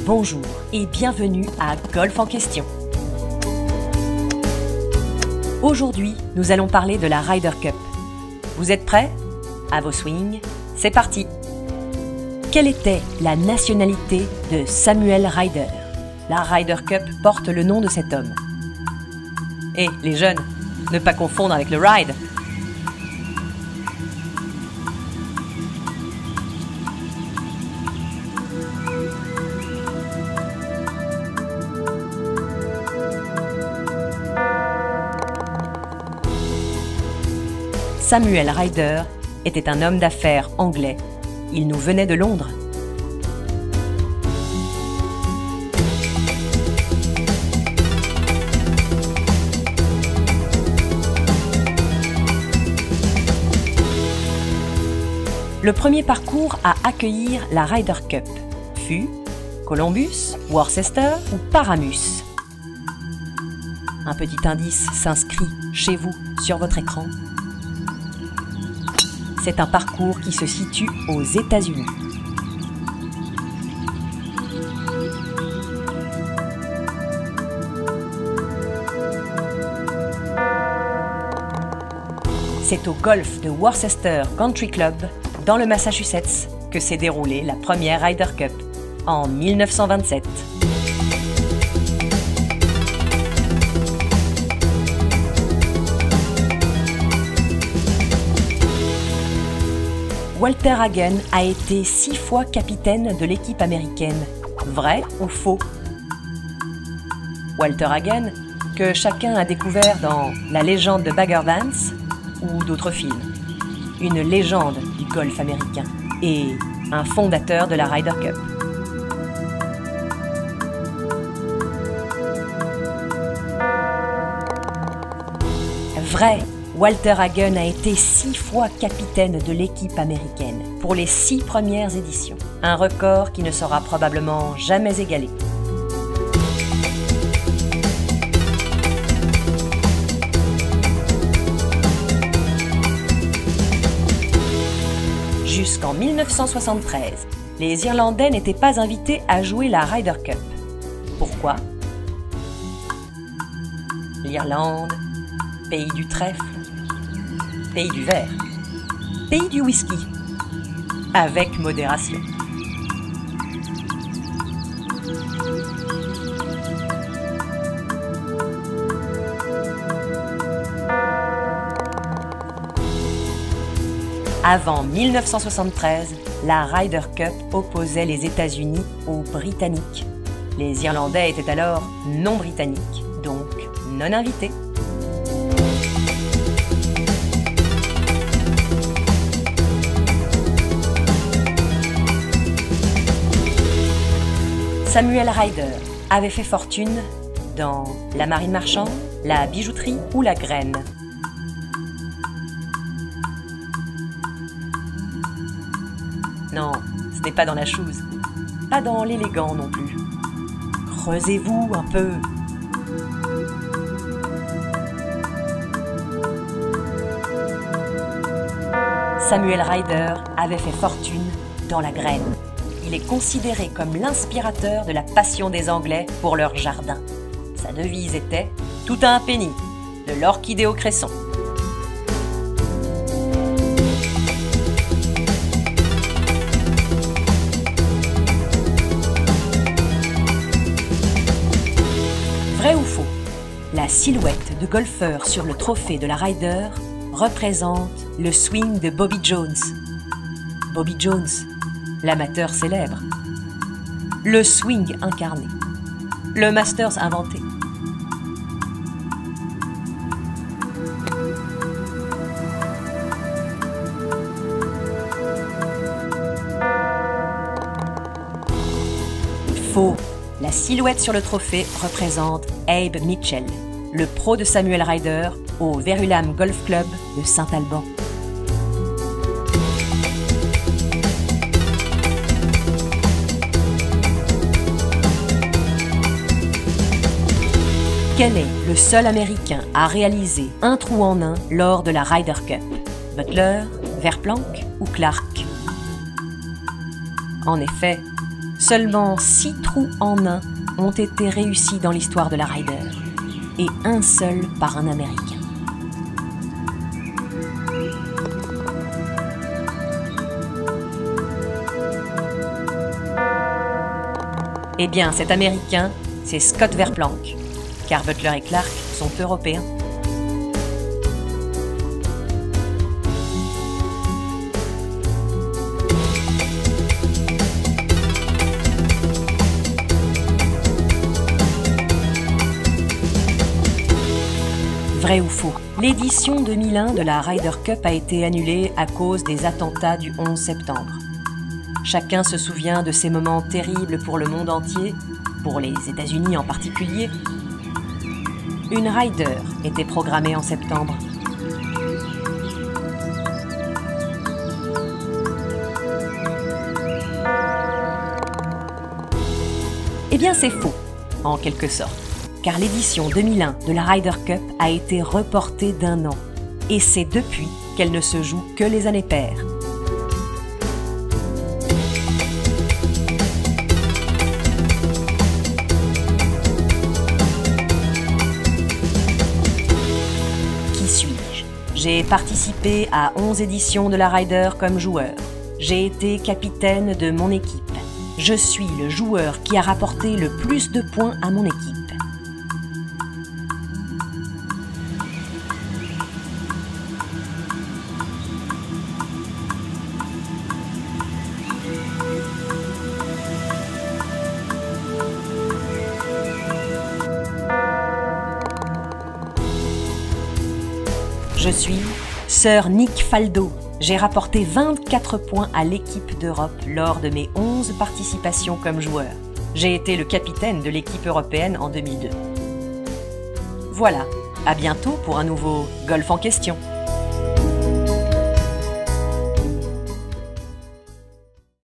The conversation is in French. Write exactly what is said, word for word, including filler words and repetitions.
Bonjour et bienvenue à Golf en question. Aujourd'hui, nous allons parler de la Ryder Cup. Vous êtes prêts? À vos swings, c'est parti! Quelle était la nationalité de Samuel Ryder? La Ryder Cup porte le nom de cet homme. Et les jeunes, ne pas confondre avec le ride. Samuel Ryder était un homme d'affaires anglais. Il nous venait de Londres. Le premier parcours à accueillir la Ryder Cup fut Columbus, Worcester ou Paramus. Un petit indice s'inscrit chez vous sur votre écran. C'est un parcours qui se situe aux États-Unis. C'est au golf de Worcester Country Club, dans le Massachusetts, que s'est déroulée la première Ryder Cup, en mille neuf cent vingt-sept. Walter Hagen a été six fois capitaine de l'équipe américaine. Vrai ou faux? Walter Hagen, que chacun a découvert dans La légende de Bagger Vance ou d'autres films. Une légende du golf américain et un fondateur de la Ryder Cup. Vrai! Walter Hagen a été six fois capitaine de l'équipe américaine pour les six premières éditions. Un record qui ne sera probablement jamais égalé. Jusqu'en mille neuf cent soixante-treize, les Irlandais n'étaient pas invités à jouer la Ryder Cup. Pourquoi? L'Irlande, pays du trèfle, pays du verre, pays du whisky, avec modération. Avant mille neuf cent soixante-treize, la Ryder Cup opposait les États-Unis aux Britanniques. Les Irlandais étaient alors non britanniques, donc non invités. Samuel Ryder avait fait fortune dans la marine marchande, la bijouterie ou la graine. Non, ce n'est pas dans la chose, pas dans l'élégant non plus. Creusez-vous un peu. Samuel Ryder avait fait fortune dans la graine. Il est considéré comme l'inspirateur de la passion des Anglais pour leur jardin. Sa devise était « Tout à un penny », de l'orchidée au cresson. Vrai ou faux? La silhouette de golfeur sur le trophée de la Ryder représente le swing de Bobby Jones. Bobby Jones, l'amateur célèbre, le swing incarné, le Masters inventé. Faux. La silhouette sur le trophée représente Abe Mitchell, le pro de Samuel Ryder au Verulam Golf Club de Saint-Alban. Quel est le seul Américain à réaliser un trou en un lors de la Ryder Cup? Butler, Verplanck ou Clark? En effet, Seulement six trous en un ont été réussis dans l'histoire de la Ryder, et un seul par un Américain. Eh bien, cet Américain, c'est Scott Verplanck, car Butler et Clark sont européens. Vrai ou faux? L'édition deux mille un de la Ryder Cup a été annulée à cause des attentats du onze septembre. Chacun se souvient de ces moments terribles pour le monde entier, pour les États-Unis en particulier. Une Ryder était programmée en septembre. Eh bien, c'est faux, en quelque sorte, car l'édition deux mille un de la Ryder Cup a été reportée d'un an, et c'est depuis qu'elle ne se joue que les années paires. Qui suis-je? J'ai participé à onze éditions de la Ryder comme joueur. J'ai été capitaine de mon équipe. Je suis le joueur qui a rapporté le plus de points à mon équipe. Je suis Sir Nick Faldo. J'ai rapporté vingt-quatre points à l'équipe d'Europe lors de mes onze participations comme joueur. J'ai été le capitaine de l'équipe européenne en deux mille deux. Voilà, à bientôt pour un nouveau Golf en question.